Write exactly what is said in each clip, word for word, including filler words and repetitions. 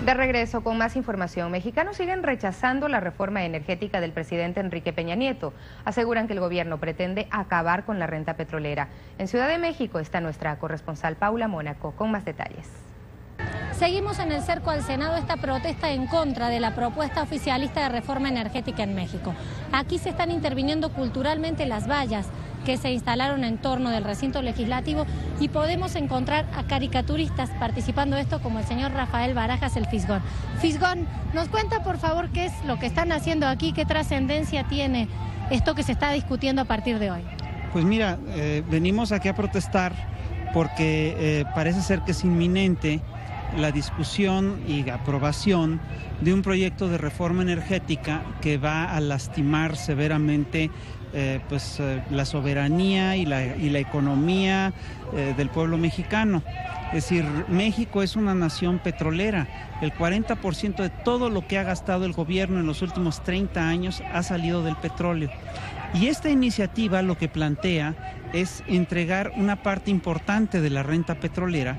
De regreso con más información, mexicanos siguen rechazando la reforma energética del presidente Enrique Peña Nieto. Aseguran que el gobierno pretende acabar con la renta petrolera. En Ciudad de México está nuestra corresponsal Paula Mónaco con más detalles. Seguimos en el cerco al Senado esta protesta en contra de la propuesta oficialista de reforma energética en México. Aquí se están interviniendo culturalmente las vallas que se instalaron en torno del recinto legislativo y podemos encontrar a caricaturistas participando de esto como el señor Rafael Barajas, el Fisgón. Fisgón, ¿nos cuenta por favor qué es lo que están haciendo aquí, qué trascendencia tiene esto que se está discutiendo a partir de hoy? Pues mira, eh, venimos aquí a protestar porque eh, parece ser que es inminente la discusión y aprobación de un proyecto de reforma energética que va a lastimar severamente eh, pues, eh, la soberanía y la, y la economía eh, del pueblo mexicano. Es decir, México es una nación petrolera. El cuarenta por ciento de todo lo que ha gastado el gobierno en los últimos treinta años ha salido del petróleo. Y esta iniciativa lo que plantea es entregar una parte importante de la renta petrolera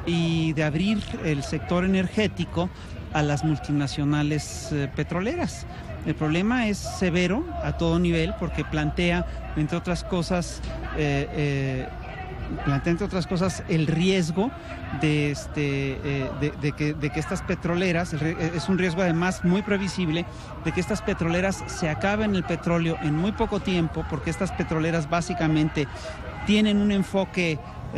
y de abrir el sector energético a las multinacionales eh, petroleras. El problema es severo a todo nivel porque plantea, entre otras cosas, eh, eh, plantea entre otras cosas el riesgo de, este, eh, de, de, que, de que estas petroleras, es un riesgo además muy previsible, de que estas petroleras se acaben el petróleo en muy poco tiempo, porque estas petroleras básicamente tienen un enfoque Eh,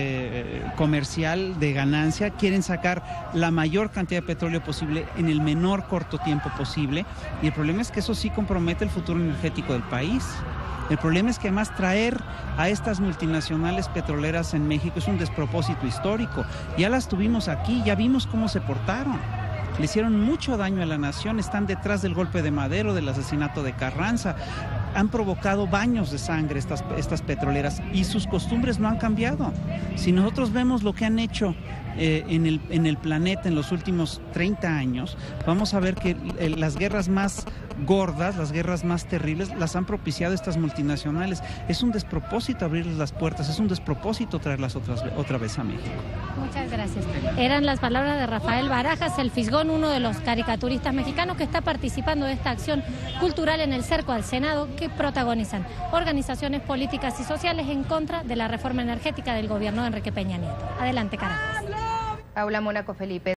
eh, comercial de ganancia, quieren sacar la mayor cantidad de petróleo posible en el menor corto tiempo posible, y el problema es que eso sí compromete el futuro energético del país. El problema es que además traer a estas multinacionales petroleras en México es un despropósito histórico. Ya las tuvimos aquí, ya vimos cómo se portaron. Le hicieron mucho daño a la nación, están detrás del golpe de Madero, del asesinato de Carranza. Han provocado baños de sangre estas, estas petroleras y sus costumbres no han cambiado. Si nosotros vemos lo que han hecho eh, en, el, en el planeta en los últimos treinta años, vamos a ver que eh, las guerras más gordas, las guerras más terribles, las han propiciado estas multinacionales. Es un despropósito abrirles las puertas, es un despropósito traerlas otras, otra vez a México. Muchas gracias. Eran las palabras de Rafael Barajas, el Fisgón, uno de los caricaturistas mexicanos que está participando de esta acción cultural en el cerco al Senado que protagonizan organizaciones políticas y sociales en contra de la reforma energética del gobierno de Enrique Peña Nieto. Adelante, Caracas. Paula Mónaco, Felipe.